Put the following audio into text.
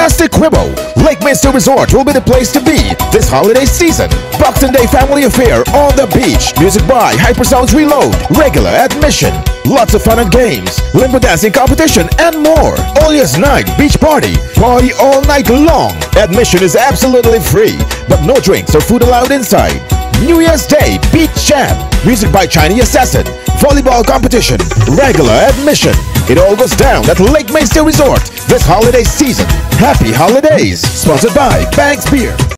Fantastic Quibble! Lake Minster Resort will be the place to be this holiday season. Boxing Day family affair on the beach. Music by Hypersounds Reload. Regular admission. Lots of fun and games. Limbo dancing competition and more. All Year's Night beach party. Party all night long. Admission is absolutely free, but no drinks or food allowed inside. New Year's Day Beach Jam. Music by Chinese Assassin. Volleyball competition. Regular admission. It all goes down at Lake Minster Resort this holiday season. Happy holidays! Sponsored by Banks Beer.